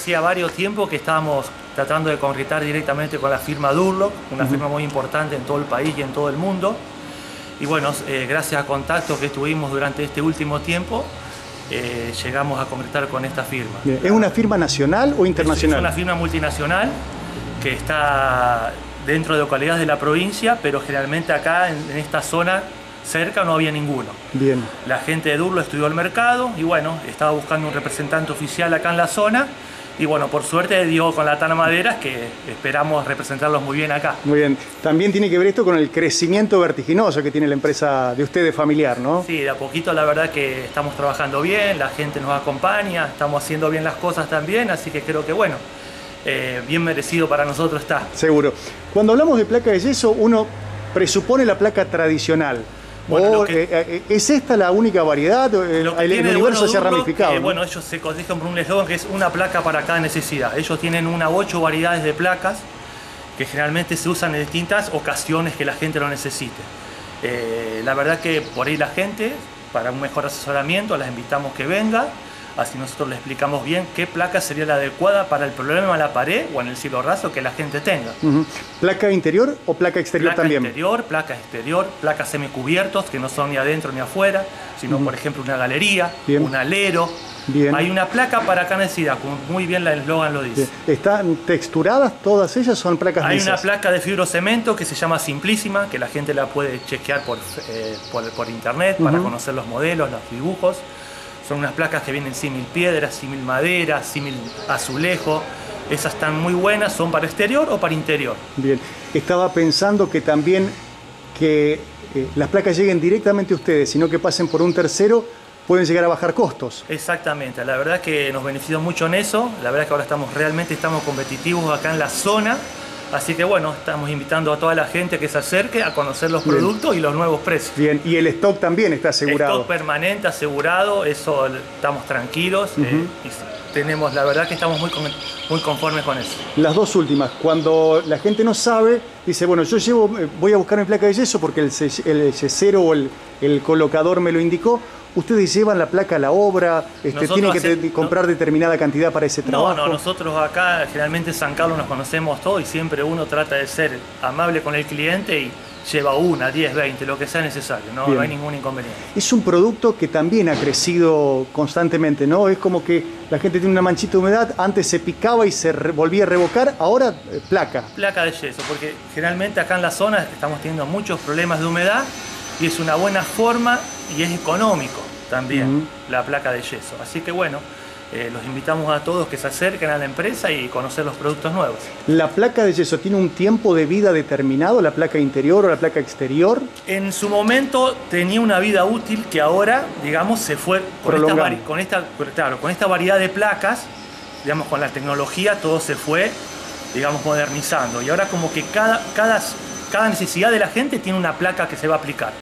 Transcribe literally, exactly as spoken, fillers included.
hacía varios tiempos que estábamos tratando de concretar directamente con la firma Durlock, una uh-huh. firma muy importante en todo el país y en todo el mundo. Y bueno, eh, gracias a contactos que tuvimos durante este último tiempo, eh, llegamos a concretar con esta firma. Bien. ¿Es una firma nacional o internacional? Es una firma multinacional que está dentro de localidades de la provincia, pero generalmente acá en, en esta zona cerca no había ninguno. Bien. La gente de Durlock estudió el mercado y bueno, estaba buscando un representante oficial acá en la zona. Y bueno, por suerte dio con la Tana Maderas, que esperamos representarlos muy bien acá. Muy bien. También tiene que ver esto con el crecimiento vertiginoso que tiene la empresa de ustedes familiar, ¿no? Sí, de a poquito la verdad que estamos trabajando bien, la gente nos acompaña, estamos haciendo bien las cosas también, así que creo que bueno, eh, bien merecido para nosotros está. Seguro. Cuando hablamos de placa de yeso, uno presupone la placa tradicional. Bueno, o, que, eh, ¿Es esta la única variedad? El, el universo bueno se ha ramificado. Que, ¿no? Bueno, ellos se cotejan por un eslogan que es una placa para cada necesidad. Ellos tienen una ocho variedades de placas que generalmente se usan en distintas ocasiones que la gente lo necesite. Eh, la verdad que por ahí la gente, para un mejor asesoramiento, las invitamos que venga. Así nosotros le explicamos bien qué placa sería la adecuada para el problema en la pared o en el cielo raso que la gente tenga. Uh-huh. ¿Placa interior o placa exterior placa también? Placa interior, placa exterior, placas semicubiertos que no son ni adentro ni afuera, sino uh-huh. por ejemplo una galería, bien. un alero. Bien. Hay una placa para cada necesidad, como muy bien el eslogan lo dice. Bien. ¿Están texturadas todas ellas? ¿Son placas Hay lisas? Una placa de fibrocemento que se llama Simplísima, que la gente la puede chequear por, eh, por, por internet uh-huh. para conocer los modelos, los dibujos. Son unas placas que vienen símil piedra, símil madera, símil azulejo. Esas están muy buenas, ¿son para exterior o para interior? Bien, estaba pensando que también que eh, las placas lleguen directamente a ustedes, sino que pasen por un tercero, pueden llegar a bajar costos. Exactamente, la verdad que nos benefició mucho en eso. La verdad que ahora estamos realmente estamos competitivos acá en la zona. Así que bueno, estamos invitando a toda la gente que se acerque a conocer los Bien. productos y los nuevos precios. Bien, y el stock también está asegurado. Stock permanente, asegurado, eso estamos tranquilos. Uh-huh. eh, y tenemos, la verdad que estamos muy, muy conformes con eso. Las dos últimas, cuando la gente no sabe, dice, bueno, yo llevo, voy a buscar mi placa de yeso porque el, el yesero o el, el colocador me lo indicó. ¿Ustedes llevan la placa a la obra? Este, ¿Tienen que hace, comprar no, determinada cantidad para ese trabajo? No, no, nosotros acá generalmente en San Carlos nos conocemos todos y siempre uno trata de ser amable con el cliente y lleva una, diez, veinte, lo que sea necesario, no, no hay ningún inconveniente. Es un producto que también ha crecido constantemente, ¿no? Es como que la gente tiene una manchita de humedad, antes se picaba y se volvía a revocar, ahora eh, placa. Placa de yeso, porque generalmente acá en la zona estamos teniendo muchos problemas de humedad y es una buena forma y es económico también uh-huh. la placa de yeso. Así que bueno, eh, los invitamos a todos que se acerquen a la empresa y conocer los productos nuevos. ¿La placa de yeso tiene un tiempo de vida determinado, la placa interior o la placa exterior? En su momento tenía una vida útil que ahora, digamos, se fue con esta, con esta, claro, con esta variedad de placas, digamos, con la tecnología todo se fue, digamos, modernizando. Y ahora como que cada, cada, cada necesidad de la gente tiene una placa que se va a aplicar.